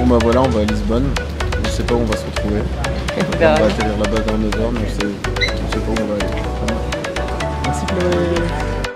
Bon bah voilà, on va à Lisbonne. Je sais pas où on va se retrouver. On va atterrir là-bas vers 9h, mais je sais pas où on va aller. Merci Chloé.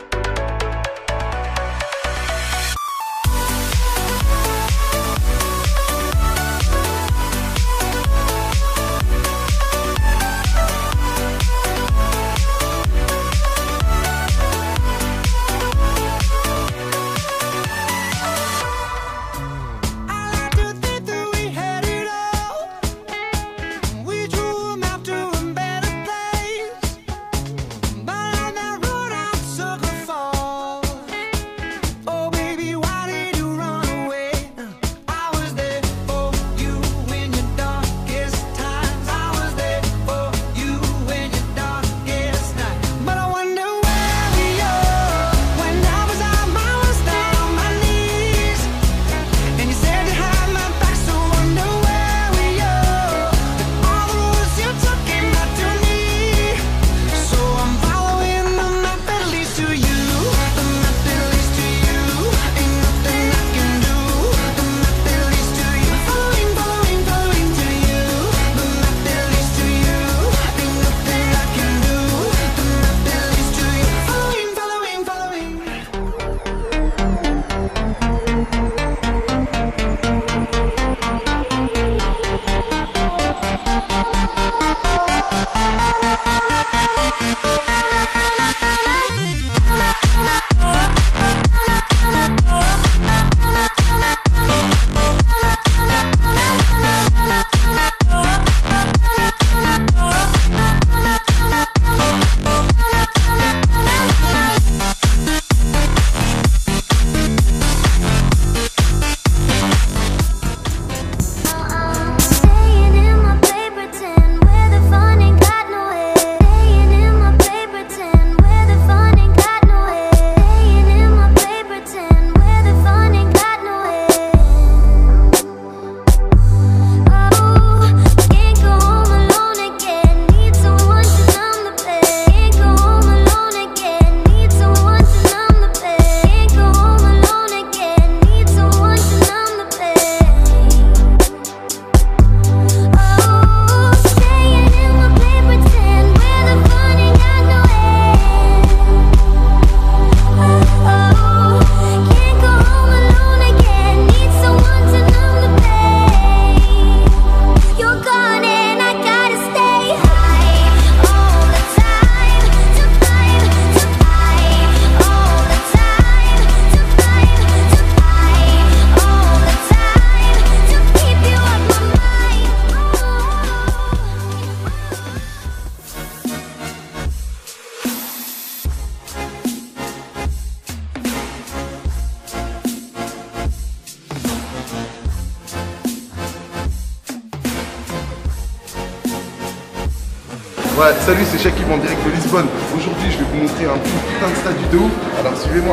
Ouais, salut, c'est Shakib en direct de Lisbonne. Aujourd'hui, je vais vous montrer un putain de statut de ouf. Alors suivez-moi.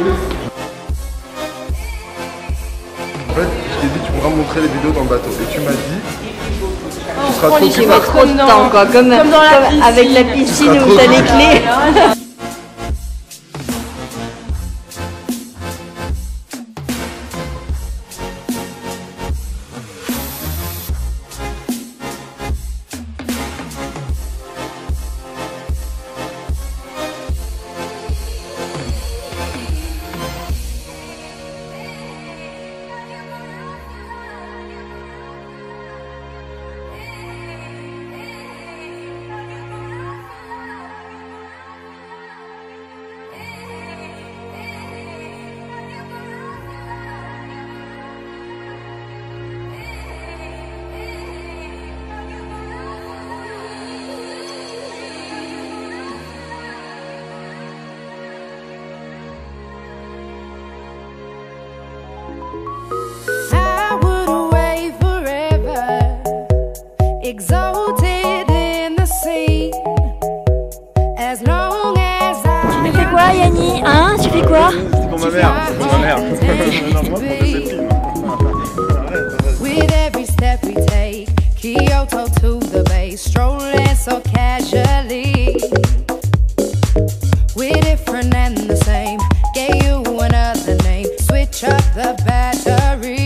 En fait, je t'ai dit, tu pourras me montrer les vidéos dans le bateau. Et tu m'as dit, tu seras trop J'ai pas trop de temps, quoi. Comme avec la piscine où t'as les clés. exalted in the sea. As long as I... Tu fais quoi, Yanni? Hein? Tu fais quoi? C'est pour ma mère, c'est pour ma mère. Non, moi, c'est film. With every step we take, Kyoto to the bay, strolling so casually. We're different and the same, gave you another name, switch up the battery.